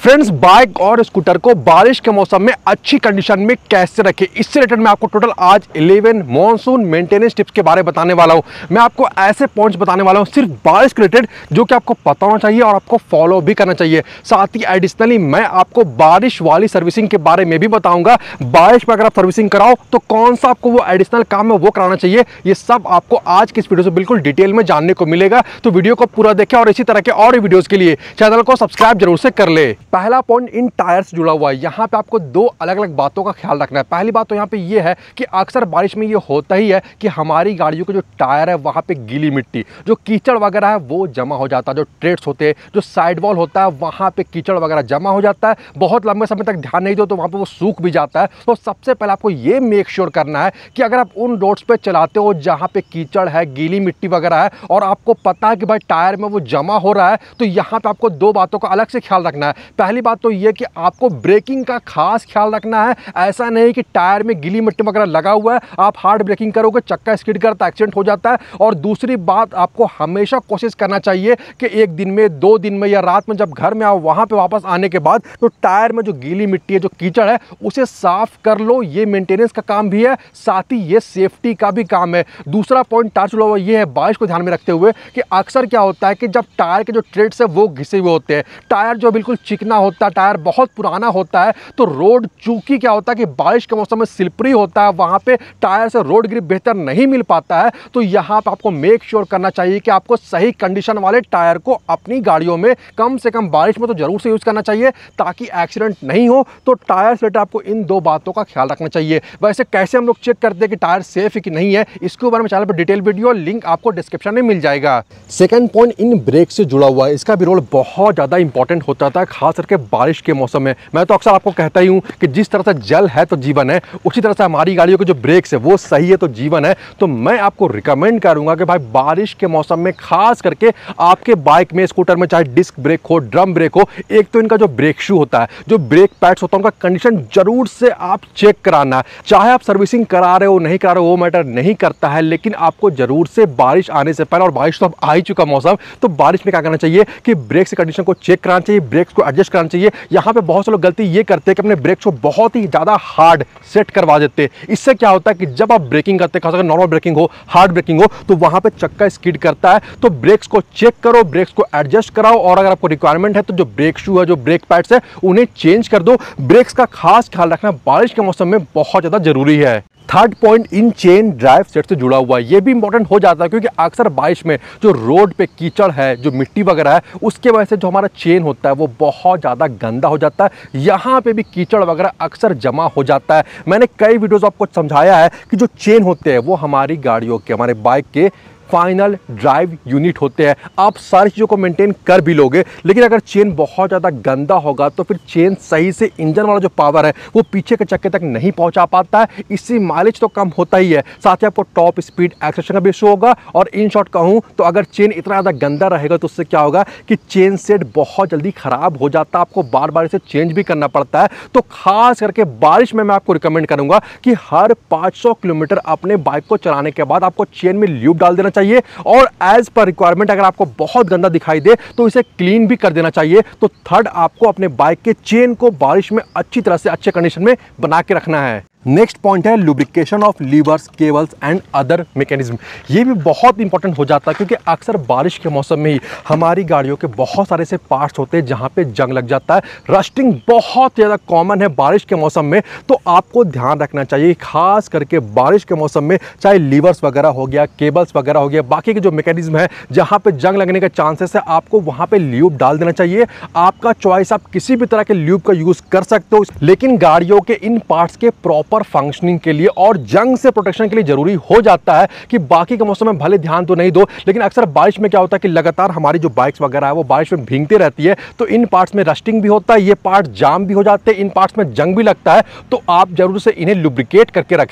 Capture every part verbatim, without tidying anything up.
Friends, bike और scooter को बारिश के मौसम में अच्छी कंडीशन में कैसे रखें, इससे रिलेटेड मैं आपको टोटल आज इलेवन मॉनसून मेंटेनेंस टिप्स के बारे में बताने वाला हूं। मैं आपको ऐसे पॉइंट्स बताने वाला हूं सिर्फ बारिश के रिलेटेड जो कि आपको पता होना चाहिए और आपको फॉलो भी करना चाहिए। साथ ही एडिशनली मैं आपको बारिश वाली सर्विसिंग के बारे में भी बताऊंगा। बारिश में अगर आप सर्विसिंग कराओ तो कौन सा आपको वो एडिशनल काम है वो कराना चाहिए, ये सब आपको आज की इस वीडियो से बिल्कुल डिटेल में जानने को मिलेगा। तो वीडियो को पूरा देखें और इसी तरह के और वीडियोस के लिए चैनल को सब्सक्राइब जरूर से कर ले। पहला पॉइंट इन टायर से जुड़ा हुआ है। यहाँ पे आपको दो अलग अलग बातों का ख्याल रखना है। पहली बात तो यहाँ पे ये है कि अक्सर बारिश में ये होता ही है कि हमारी गाड़ियों के जो टायर है वहाँ पे गीली मिट्टी, जो कीचड़ वगैरह है वो जमा हो जाता है। जो ट्रेड्स होते हैं, जो साइड वॉल होता है, वहाँ पे कीचड़ वगैरह जमा हो जाता है। बहुत लंबे समय तक ध्यान नहीं दो तो वहाँ पे वो सूख भी जाता है। तो सबसे पहले आपको ये मेक श्योर करना है कि अगर आप उन रोड्स पे चलाते हो जहाँ पे कीचड़ है, गीली मिट्टी वगैरह है और आपको पता है कि भाई टायर में वो जमा हो रहा है, तो यहाँ पे आपको दो बातों का अलग से ख्याल रखना है। पहली बात तो ये कि आपको ब्रेकिंग का खास ख्याल रखना है। ऐसा नहीं कि टायर में गीली मिट्टी वगैरह लगा हुआ है, आप हार्ड ब्रेकिंग करोगे, चक्का स्किड करता है, एक्सीडेंट हो जाता है। और दूसरी बात, आपको हमेशा कोशिश करना चाहिए कि एक दिन में, दो दिन में या रात में जब घर में आओ, वहां पे वापस आने के बाद तो टायर में जो गीली मिट्टी है, जो कीचड़ है, उसे साफ कर लो। ये मेंटेनेंस का काम भी है, साथ ही ये सेफ्टी का भी काम है। दूसरा पॉइंट टायर जुड़ा हुआ ये है, बारिश को ध्यान में रखते हुए, कि अक्सर क्या होता है कि जब टायर के जो ट्रेड्स है वो घिसे हुए होते हैं, टायर जो बिल्कुल चिकना होता है, टायर बहुत पुराना होता है, तो रोड चूंकि क्या होता है कि बारिश के मौसम में स्लिपरी होता है, वहां पे टायर से रोड ग्रिप बेहतर नहीं मिल पाता है। तो यहां पे आपको मेक श्योर करना चाहिए कि आपको सही कंडीशन वाले टायर को अपनी गाड़ियों में कम से कम बारिश में तो जरूर से यूज करना चाहिए ताकि एक्सीडेंट नहीं हो। तो टायर से आपको इन दो बातों का ख्याल रखना चाहिए। वैसे कैसे हम लोग चेक करते हैं कि टायर सेफ है कि नहीं है, इसके बारे में चैनल पर डिटेल वीडियो लिंक आपको डिस्क्रिप्शन में मिल जाएगा। सेकंड पॉइंट इन ब्रेक से जुड़ा हुआ है, इसका भी रोल बहुत ज्यादा इंपॉर्टेंट होता था, खास करके बारिश के मौसम में। मैं तो अक्सर आपको कहता ही हूं कि जिस तरह से जल है तो जीवन है, उसी तरह से हमारी गाड़ियों के जो ब्रेक्स है वो सही है तो जीवन है। तो मैं आपको रिकमेंड करूंगा कि भाई बारिश के मौसम में खास करके आपके बाइक में, स्कूटर में, चाहे डिस्क ब्रेक हो, ड्रम ब्रेक हो, एक तो इनका जो ब्रेक शू होता है, जो ब्रेक पैड्स होता है, उनका कंडीशन जरूर से आप चेक कराना है। चाहे आप सर्विसिंग करा रहे हो नहीं करा रहे हो वो मैटर नहीं करता है, लेकिन आपको जरूर से बारिश आने से पहले, और बारिश तो अब आ ही चुका मौसम, तो बारिश में क्या करना चाहिए कि ब्रेक की कंडीशन को चेक कराना चाहिए, ब्रेक्स को एडजस्ट कराना चाहिए। यहाँ पे बहुत से लोग गलती ये करते हैं कि अपने ब्रेक्स को बहुत ही ज्यादा हार्ड सेट करवा देते हैं। इससे क्या होता है कि जब आप ब्रेकिंग करते हैं, खासकर नॉर्मल ब्रेकिंग हो, हार्ड ब्रेकिंग हो, तो वहां पे चक्का स्किड करता है। तो ब्रेक्स को चेक करो, ब्रेक्स को एडजस्ट कराओ, और अगर आपको रिक्वायरमेंट है तो जो ब्रेक शू है, जो ब्रेक पैड्स है, उन्हें चेंज कर दो। ब्रेक्स का खास ख्याल रखना बारिश के मौसम में बहुत ज्यादा जरूरी है। थर्ड पॉइंट इन चेन ड्राइव सेट से जुड़ा हुआ है, ये भी इंपॉर्टेंट हो जाता है क्योंकि अक्सर बारिश में जो रोड पे कीचड़ है, जो मिट्टी वगैरह है, उसके वजह से जो हमारा चेन होता है वो बहुत ज़्यादा गंदा हो जाता है। यहाँ पे भी कीचड़ वगैरह अक्सर जमा हो जाता है। मैंने कई वीडियोस आपको समझाया है कि जो चेन होते हैं वो हमारी गाड़ियों के, हमारे बाइक के फाइनल ड्राइव यूनिट होते हैं। आप सारी चीज़ों को मेंटेन कर भी लोगे, लेकिन अगर चेन बहुत ज़्यादा गंदा होगा तो फिर चेन सही से इंजन वाला जो पावर है वो पीछे के चक्के तक नहीं पहुंचा पाता है। इससे माइलेज तो कम होता ही है, साथ ही आपको टॉप स्पीड, एक्सेलेरेशन का भी इशू होगा। और इन शॉर्ट कहूँ तो अगर चेन इतना ज़्यादा गंदा रहेगा तो उससे क्या होगा कि चेन सेट बहुत जल्दी खराब हो जाता है, आपको बार बार इसे चेंज भी करना पड़ता है। तो खास करके बारिश में मैं आपको रिकमेंड करूंगा कि हर पाँच सौ किलोमीटर अपने बाइक को चलाने के बाद आपको चेन में ल्यूब डाल देना चाहिए, और एज पर रिक्वायरमेंट अगर आपको बहुत गंदा दिखाई दे तो इसे क्लीन भी कर देना चाहिए। तो थर्ड, आपको अपने बाइक के चेन को बारिश में अच्छी तरह से अच्छे कंडीशन में बना के रखना है। नेक्स्ट पॉइंट है lubrication of levers, cables and other mechanism. ये भी बहुत इंपॉर्टेंट हो जाता है क्योंकि अक्सर बारिश के मौसम में ही हमारी गाड़ियों के बहुत सारे से पार्ट्स होते हैं जहाँ पे जंग लग जाता है। रस्टिंग बहुत ज़्यादा कॉमन है बारिश के मौसम में, तो आपको ध्यान रखना चाहिए खास करके बारिश के मौसम में, चाहे लीवर्स वगैरह हो गया, केबल्स वगैरह हो गया, बाकी के जो मैकेनिज्म है जहाँ पे जंग लगने के चांसेस है, आपको वहाँ पे ल्यूब डाल देना चाहिए। आपका चॉइस, आप किसी भी तरह के ल्यूब का यूज़ कर सकते हो, लेकिन गाड़ियों के इन पार्ट्स के प्रॉपर पर फंक्शनिंग के लिए और जंग से प्रोटेक्शन के लिए जरूरी हो जाता है कि बाकी के मौसम में भले ध्यान तो नहीं दो, लेकिन अक्सर बारिश में क्या होता है कि लगातार हमारी जो बाइक्स वगैरह है वो बारिश में भीगती रहती है, तो इन पार्ट्स में रस्टिंग भी होता है, ये पार्ट जाम भी हो जाते हैं, इन पार्ट्स में जंग भी लगता है। तो आप जरूर से इन्हें लुब्रिकेट करके रखें।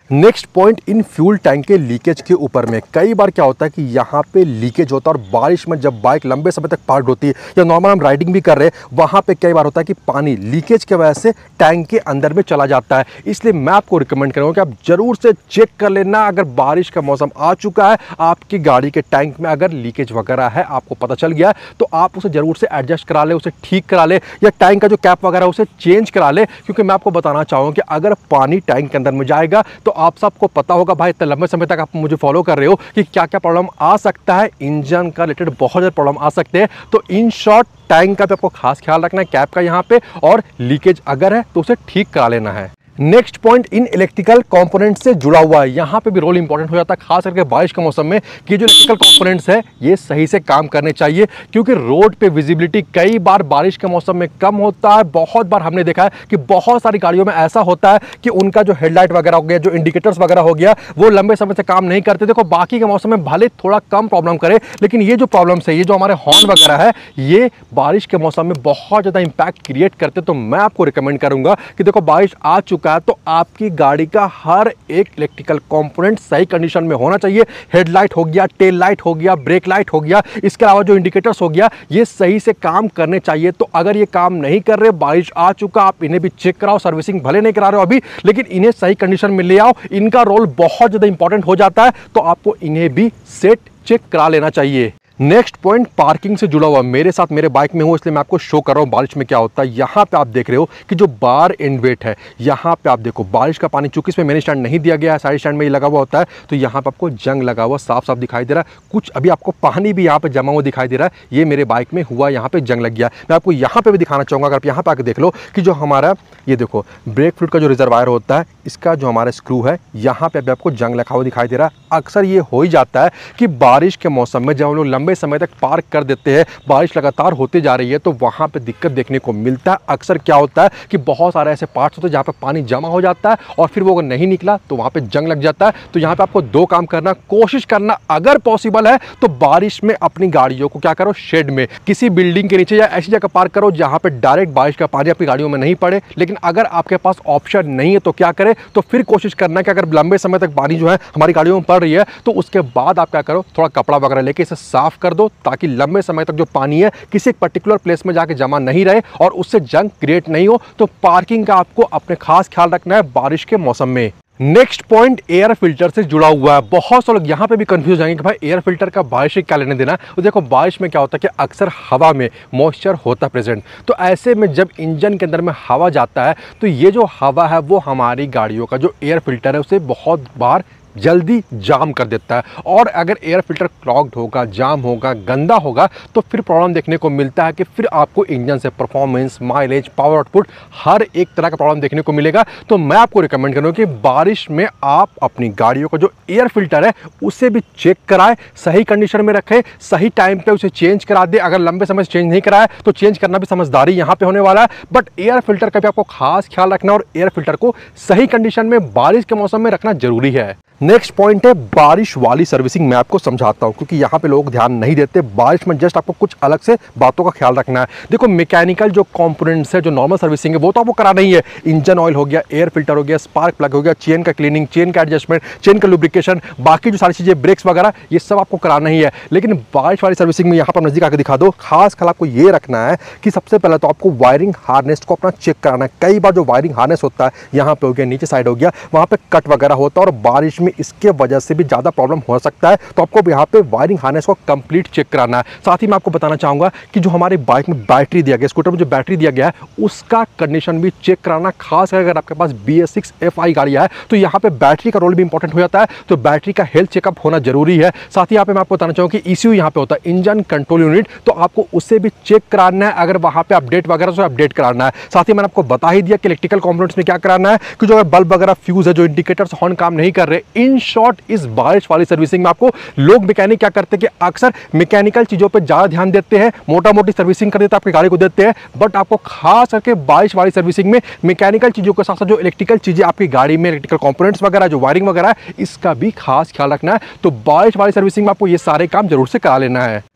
नेक्स्ट पॉइंट, इन फ्यूल टैंक के लीकेज के ऊपर में कई बार क्या होता है कि यहाँ पे लीकेज होता है और बारिश में जब बाइक लंबे समय तक पार्क होती है या नॉर्मल हम राइडिंग भी कर रहे हैं, वहाँ पे कई बार होता है कि पानी लीकेज की वजह से टैंक के अंदर में चला जाता है। इसलिए मैं आपको रिकमेंड करूँगा कि आप जरूर से चेक कर लेना, अगर बारिश का मौसम आ चुका है, आपकी गाड़ी के टैंक में अगर लीकेज वगैरह है, आपको पता चल गया है, तो आप उसे जरूर से एडजस्ट करा ले, उसे ठीक करा ले, या टैंक का जो कैप वगैरह उसे चेंज करा ले। क्योंकि मैं आपको बताना चाहूँगा कि अगर पानी टैंक के अंदर में जाएगा तो आप सबको पता होगा भाई, इतने लंबे समय तक आप मुझे फॉलो कर रहे हो कि क्या क्या प्रॉब्लम आ सकता है, इंजन का रिलेटेड बहुत ज़्यादा प्रॉब्लम आ सकते हैं। तो इन शॉर्ट टैंक का भी आपको खास ख्याल रखना है, कैप का यहाँ पे, और लीकेज अगर है तो उसे ठीक करा लेना है। नेक्स्ट पॉइंट, इन इलेक्ट्रिकल कंपोनेंट से जुड़ा हुआ है। यहाँ पे भी रोल इंपॉर्टेंट हो जाता है, खास करके बारिश के मौसम में, कि जो इलेक्ट्रिकल कंपोनेंट्स है ये सही से काम करने चाहिए। क्योंकि रोड पे विजिबिलिटी कई बार बारिश के मौसम में कम होता है। बहुत बार हमने देखा है कि बहुत सारी गाड़ियों में ऐसा होता है कि उनका जो हेडलाइट वगैरह हो गया, जो इंडिकेटर्स वगैरह हो गया, वो लंबे समय से काम नहीं करते। देखो, बाकी के मौसम में भले थोड़ा कम प्रॉब्लम करे, लेकिन ये जो प्रॉब्लम्स है, ये जो हमारे हॉर्न वगैरह है, ये बारिश के मौसम में बहुत ज़्यादा इंपैक्ट क्रिएट करते। तो मैं आपको रिकमेंड करूंगा कि देखो, बारिश आ चुका है तो आपकी गाड़ी का हर एक इलेक्ट्रिकल कंपोनेंट सही कंडीशन में होना चाहिए। हेडलाइट हो गया, टेल लाइट हो गया, ब्रेक लाइट हो गया, इसके अलावा जो इंडिकेटर्स हो गया, ये सही से काम करने चाहिए। तो अगर ये काम नहीं कर रहे, बारिश आ चुका, आप इन्हें भी चेक कराओ। सर्विसिंग भले नहीं करा रहे हो अभी, लेकिन इन्हें सही कंडीशन में ले आओ। इनका रोल बहुत ज्यादा इंपॉर्टेंट हो जाता है, तो आपको इन्हें भी सेट चेक करा लेना चाहिए। नेक्स्ट पॉइंट, पार्किंग से जुड़ा हुआ। मेरे साथ मेरे बाइक में हो, इसलिए मैं आपको शो कर रहा हूँ बारिश में क्या होता है। यहाँ पे आप देख रहे हो कि जो बार एंड वेट है, यहाँ पे आप देखो बारिश का पानी, चूंकि इसमें मेन स्टैंड नहीं दिया गया है, साइड स्टैंड में ये लगा हुआ होता है, तो यहाँ पे आपको जंग लगा हुआ साफ साफ दिखाई दे रहा है। कुछ अभी आपको पानी भी यहाँ पे जमा हुआ दिखाई दे रहा है, ये मेरे बाइक में हुआ, यहाँ पे जंग लग गया। मैं आपको यहाँ पे भी दिखाना चाहूँगा, अगर आप यहाँ पे आके देख लो कि जो हमारा ये देखो ब्रेक फ्लूइड का जो रिजर्वायर होता है, इसका जो हमारा स्क्रू है, यहाँ पे अभी आपको जंग लगा हुआ दिखाई दे रहा है। अक्सर ये हो ही जाता है कि बारिश के मौसम में जब हम लोग लंबे समय तक पार्क कर देते हैं, बारिश लगातार होती जा रही है, तो वहाँ पे दिक्कत देखने को मिलता है। अक्सर क्या होता है कि बहुत सारे ऐसे पार्ट्स होते हैं जहाँ पे पानी जमा हो जाता है और फिर वो अगर नहीं निकला तो वहाँ पे जंग लग जाता है। तो यहाँ पे आपको दो काम करना, कोशिश करना अगर पॉसिबल है तो बारिश में अपनी गाड़ियों को क्या करो, शेड में, किसी बिल्डिंग के नीचे या ऐसी जगह पार्क करो जहाँ पे डायरेक्ट बारिश का पानी आपकी गाड़ियों में नहीं पड़े। लेकिन अगर आपके पास ऑप्शन नहीं है तो क्या करें, तो फिर कोशिश करना कि अगर लंबे समय तक पानी जो है हमारी गाड़ियों में पड़ रही है, तो उसके बाद आप क्या करो, थोड़ा कपड़ा वगैरह लेके इसे साफ कर दो, ताकि लंबे समय तक जो पानी है किसी एक पर्टिकुलर प्लेस में जाके जमा नहीं रहे और उससे जंग क्रिएट नहीं हो। तो पार्किंग का आपको अपने खास ख्याल रखना है बारिश के मौसम में। नेक्स्ट पॉइंट, एयर फिल्टर से जुड़ा हुआ है। बहुत से लोग यहाँ पे भी कंफ्यूज हो जाएंगे कि भाई एयर फिल्टर का बारिश से क्या लेने देना। तो देखो, बारिश में क्या होता है कि अक्सर हवा में मॉइस्चर होता है प्रेजेंट। तो ऐसे में जब इंजन के अंदर में हवा जाता है, तो ये जो हवा है वो हमारी गाड़ियों का जो एयर फिल्टर है उसे बहुत बार जल्दी जाम कर देता है। और अगर एयर फिल्टर क्लॉग्ड होगा, जाम होगा, गंदा होगा, तो फिर प्रॉब्लम देखने को मिलता है कि फिर आपको इंजन से परफॉर्मेंस, माइलेज, पावर आउटपुट, हर एक तरह का प्रॉब्लम देखने को मिलेगा। तो मैं आपको रिकमेंड करूँगा कि बारिश में आप अपनी गाड़ियों का जो एयर फिल्टर है उसे भी चेक कराएं, सही कंडीशन में रखें, सही टाइम पे उसे चेंज करा दे। अगर लंबे समय से चेंज नहीं कराया तो चेंज करना भी समझदारी यहाँ पे होने वाला है। बट एयर फिल्टर का भी आपको खास ख्याल रखना और एयर फिल्टर को सही कंडीशन में बारिश के मौसम में रखना जरूरी है। नेक्स्ट पॉइंट है बारिश वाली सर्विसिंग। मैं आपको समझाता हूं, क्योंकि यहाँ पे लोग ध्यान नहीं देते। बारिश में जस्ट आपको कुछ अलग से बातों का ख्याल रखना है। देखो, मैकेनिकल जो कंपोनेंट्स है, जो नॉर्मल सर्विसिंग है, वो तो आपको कराना ही है। इंजन ऑयल हो गया, एयर फिल्टर हो गया, स्पार्क प्लग हो गया, चेन का क्लीनिंग, चेन का एडजस्टमेंट, चेन का लुब्रिकेशन, बाकी जो सारी चीजें, ब्रेक्स वगैरह, ये सब आपको कराना ही है। लेकिन बारिश वाली सर्विसिंग में यहाँ पर नजदीक आकर दिखा दो, खास ख्याल आपको ये रखना है कि सबसे पहले तो आपको वायरिंग हार्नेस को अपना चेक कराना है। कई बार जो वायरिंग हार्नेस होता है, यहाँ पे हो गया, नीचे साइड हो गया, वहाँ पे कट वगैरह होता है और बारिश में इसके वजह से भी ज्यादा प्रॉब्लम हो सकता है। तो आपको यहाँ पे वायरिंग हार्नेस को कंप्लीट चेक कराना है। साथ ही मैं आपको बताना चाहूंगा कि जो हमारी बाइक में बैटरी दिया गया, स्कूटर में जो बैटरी दिया गया है, उसका कंडीशन भी चेक कराना। खास अगर आपके पास B S six F I गाड़ी है तो यहाँ पे बैटरी का रोल भी इंपॉर्टेंट हो जाता है। तो बैटरी का हेल्थ चेकअप होना जरूरी है। साथ ही यहाँ पे मैं आपको बताना चाहूंगा कि ईसीयू यहाँ पे होता है, इंजन कंट्रोल यूनिट, तो आपको उसे भी चेक कराना है। अगर वहां पे अपडेट वगैरह तो अपडेट कराना है। साथ ही मैंने आपको बता ही दिया कि इलेक्ट्रिकल कंपोनेंट्स में क्या कराना है, कि जो बल्ब वगैरह, फ्यूज है, जो इंडिकेटर्स हॉर्न काम नहीं कर रहे। इन शॉर्ट, इस बारिश वाली सर्विसिंग में आपको लोग मैकेनिक क्या करते हैं कि अक्सर मैकेनिकल चीजों पे ज्यादा ध्यान देते हैं, मोटा मोटी सर्विसिंग कर देते हैं, आपकी गाड़ी को देते हैं। बट आपको खास करके बारिश वाली सर्विसिंग में मैकेनिकल चीजों के साथ साथ जो इलेक्ट्रिकल चीजें आपकी गाड़ी में, इलेक्ट्रिकल कंपोनेंट्स वगैरह, जो वायरिंग वगैरह है, इसका भी खास ख्याल रखना है। तो बारिश वाली सर्विसिंग में आपको ये सारे काम जरूर से करा लेना है।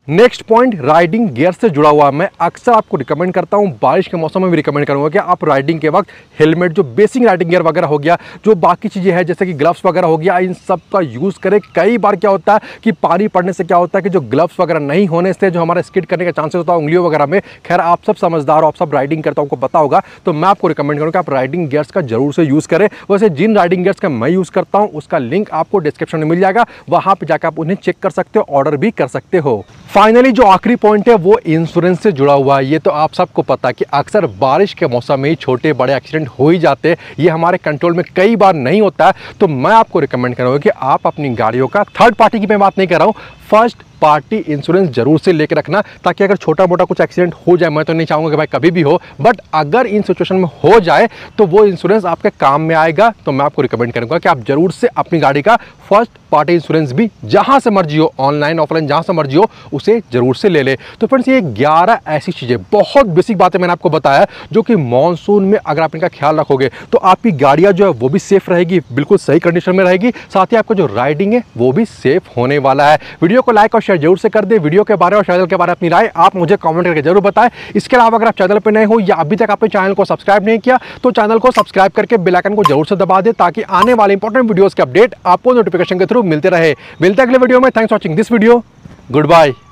नेक्स्ट पॉइंट राइडिंग गियर से जुड़ा हुआ। मैं अक्सर आपको रिकमेंड करता हूं, बारिश के मौसम में भी रिकमेंड करूंगा कि आप राइडिंग के वक्त हेलमेट, जो बेसिक राइडिंग गियर वगैरह हो गया, जो बाकी चीज़ें हैं जैसे कि ग्लव्स वगैरह हो गया, इन सब का यूज़ करें। कई बार क्या होता है कि पानी पड़ने से क्या होता है कि जो ग्लव्स वगैरह नहीं होने से जो हमारा स्किड करने का चांसेस होता है उंगलियों वगैरह में। खैर आप सब समझदार हो, आप सब राइडिंग करता हूँ, आपको पता होगा, तो मैं आपको रिकमेंड करूँगा आप राइडिंग गियर्स का जरूर से यूज़ करें। वैसे जिन राइडिंग गियर्स का मैं यूज़ करता हूँ उसका लिंक आपको डिस्क्रिप्शन में मिल जाएगा, वहाँ पर जाकर आप उन्हें चेक कर सकते हो, ऑर्डर भी कर सकते हो। फाइनली जो आखिरी पॉइंट है वो इंश्योरेंस से जुड़ा हुआ है। ये तो आप सबको पता है कि अक्सर बारिश के मौसम में ही छोटे बड़े एक्सीडेंट हो ही जाते हैं, ये हमारे कंट्रोल में कई बार नहीं होता है। तो मैं आपको रिकमेंड करूँगा कि आप अपनी गाड़ियों का, थर्ड पार्टी की मैं बात नहीं कर रहा हूँ, फर्स्ट पार्टी इंश्योरेंस जरूर से लेकर रखना, ताकि अगर छोटा मोटा कुछ एक्सीडेंट हो जाए, मैं तो नहीं चाहूँगा कि भाई कभी भी हो, बट अगर इन सिचुएशन में हो जाए तो वो इंश्योरेंस आपके काम में आएगा। तो मैं आपको रिकमेंड करूँगा कि आप जरूर से अपनी गाड़ी का फर्स्ट पार्टी इंश्योरेंस भी जहाँ से मर्जी हो, ऑनलाइन ऑफलाइन जहाँ से मर्जी हो, उसे जरूर से ले ले। तो फ्रेंड्स ये ग्यारह ऐसी चीज़ें, बहुत बेसिक बातें मैंने आपको बताया, जो कि मॉनसून में अगर आप इनका ख्याल रखोगे तो आपकी गाड़ियाँ जो है वो भी सेफ रहेगी, बिल्कुल सही कंडीशन में रहेगी, साथ ही आपका जो राइडिंग है वो भी सेफ होने वाला है। वीडियो को लाइक और शेयर जरूर से कर दे। वीडियो के बारे और चैनल के बारे में अपनी राय आप मुझे कमेंट करके जरूर बताएं। इसके अलावा अगर आप चैनल पर नए हो या अभी तक आपने चैनल को सब्सक्राइब नहीं किया तो चैनल को सब्सक्राइब करके बेल आइकन को जरूर से दबा दे, ताकि आने वाले इंपॉर्टेंट वीडियोस के अपडेट आपको नोटिफिकेशन के थ्रू मिलते रहे। मिलते हैं अगले वीडियो में। Thanks for watching this video. Good bye.